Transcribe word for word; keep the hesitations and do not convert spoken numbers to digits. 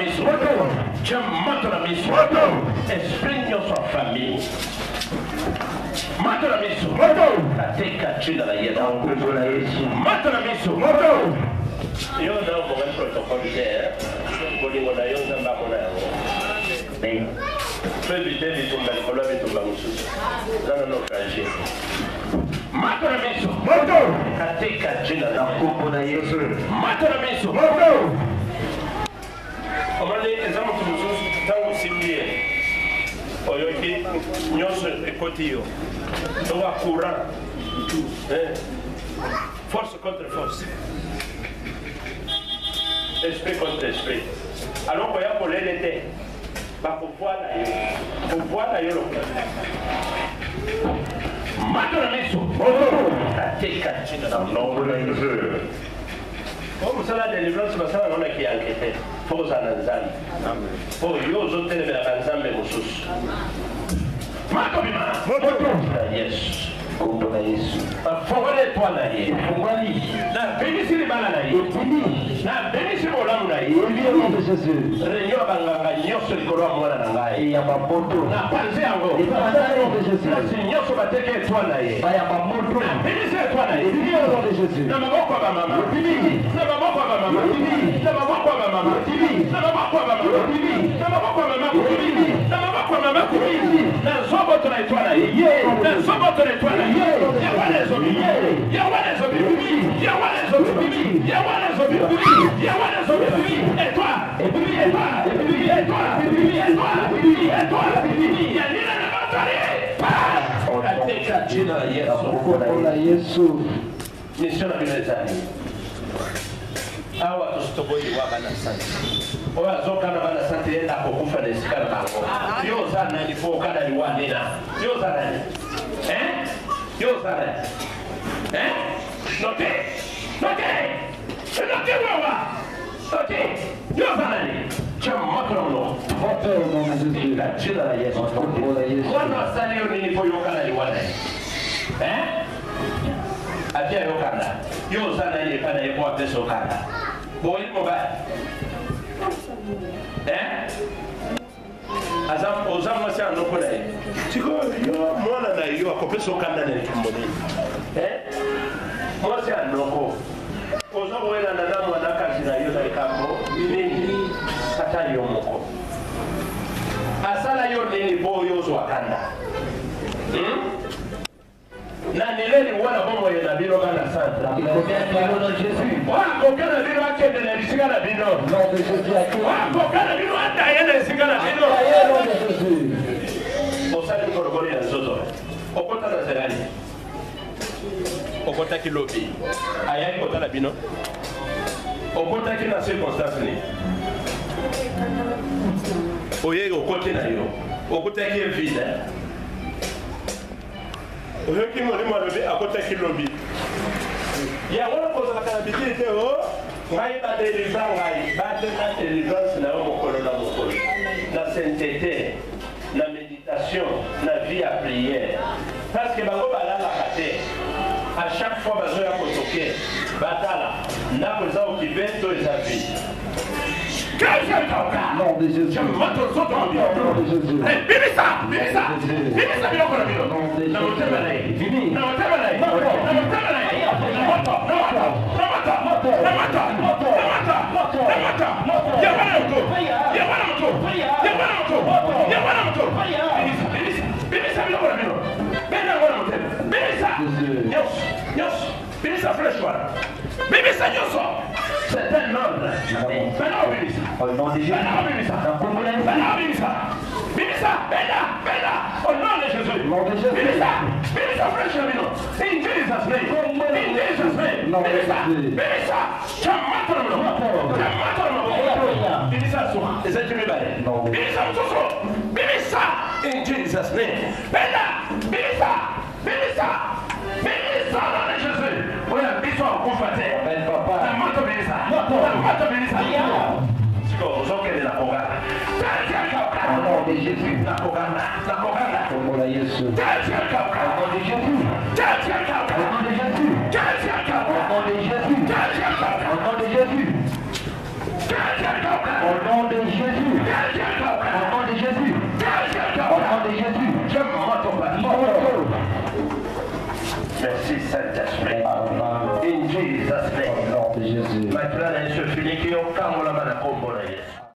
miso. Chamato la miso. Esprit nyoso famille. Mato la miso. Katika jina la Yesu. Mato la miso. Yo na mo ngai protocole there. Bolingo na yo nzamba mona yo. Bem. Feli tele tumba kola bitumba mususu. Nana no kaje. Mato na miso. Katika jina la Yesu. Mato na miso. Omani ezamu tumususu tangu simbie. Oyoki nyoso ekotio. Doa courant. Eh. Force contre force. Esprit contre esprit. Alors qu'on y a pour l'été, bah pour voir d'ailleurs, pour voir d'ailleurs le plan. Maintenant, mes sous, comme ça, la délivrance, c'est ça, on a qui enquêté. Faut ça, Nanzan. Faut y aux autres, les Nanzan, mais vous sous. Maintenant, yes. Kumbona Yesu. Fongole twana ye. Fongoli. Na benisi li bana na ye. Na benisi olamu na ye. Ebiyo de Jésus. Renyo banganga nyoso likolo mwana na ngai. Ya mapoto. Na panze yango. Ipatano de Jésus. Na sinyoso bateke twana ye. Ba ya mapoto. Na benisi twana ye. Ebiyo de Jésus. Na maboko ba mama. Bibi. Na maboko ba mama. Bibi. Na maboko ba mama. Bibi. Na maboko ba mama. Bibi. Na maboko ba mama. Bibi. Na maboko ba mama. Bibi. Na zobo twana twana ye. Na zobo twana twana. Yeah, yeah, yeah, et toi, et puis, et toi, et puis, et toi, et puis, et toi, et puis, et toi, et puis, il y a l'île de on a déclaré la Yesu. Mission à l'État. Awa tostoboi wa bana santi. Oya zoka na bana santi enda kukufa na isikana bango. Yo sana ni foka na liwanina. Yo sana ni. Eh? Yo sana. Eh? Note. Note. Note wawa. Note. Yo sana ni. Chama makrono. Foto no Jésus. La jina la Yesu. Foto la Yesu. Wana sana yo nini foka na liwana. Eh? Atia yo kana. Yo sana ni kana yepo ateso kana. Boy mobile. Eh? Azam ozam wasi anoko na ye. Tiko yo mwana na yo akopeso kana na tumboni. Eh? Wasi anoko. Ozam wena na namu anaka zina yo na ikambo. Nini? Kata yo moko. Asala yo nini bo yo zo akanda. Hmm? Na nileli wana bomo ya nabilo gana santa. Wako kana bino akende na lisigana bino. Wako kana bino anda yene lisigana bino. Osali korogori ya zozo. Okota na zerani. Okota kilobi. Ayai kota na bino. Okota kina circonstance ni. Oye okote na yo. Okota kie vide. Oye ki mo ni mo lobi akota kilobi. Ya wana koza kana bitite o ngai ba délivrer ngai ba te na délivrance na mo kolo na mo kolo na sainteté na méditation na vie à prière parce que bango balala kate à chaque fois bazo ya kotoke batala na koza okibeto eza vie. Non de Jésus. Non de Jésus. Bibisa, bibisa, bibisa biloko na bilo. Na motema na ye. Na motema na ye. Na motema na ye. Na moto, na moto, na moto, na moto, na moto, na moto. Ya wana moto. Ya wana moto. Ya wana moto. Ya wana moto. Bibisa, bibisa, bibisa biloko na bilo. Bena wana moto. Bibisa. Nyos, nyos. Bibisa fresh water. Bibisa nyoso. C'est un ordre. Bena bibisa. Au nom de Jésus. Bena bibisa. Bena bibisa. Bibisa. Bena, bena. Au nom de Jésus. Au nom de Jésus. Bibisa. Bibisa fresh water. In Jesus' name. In Jesus' name. Bibisa. Bibisa. Chamata no. Chamata no. Bibisa soa. Is that you bale? Bibisa soso. Bibisa. In Jesus' name. Bena. Bibisa. Bibisa. Bibisa au nom de Jésus. Oya biso akufate. Ben papa. Na moto bibisa. Na moto bibisa. Siko zoke de la kogana. Au nom de Jésus. Na kogana. Na kogana. Au nom de Jésus.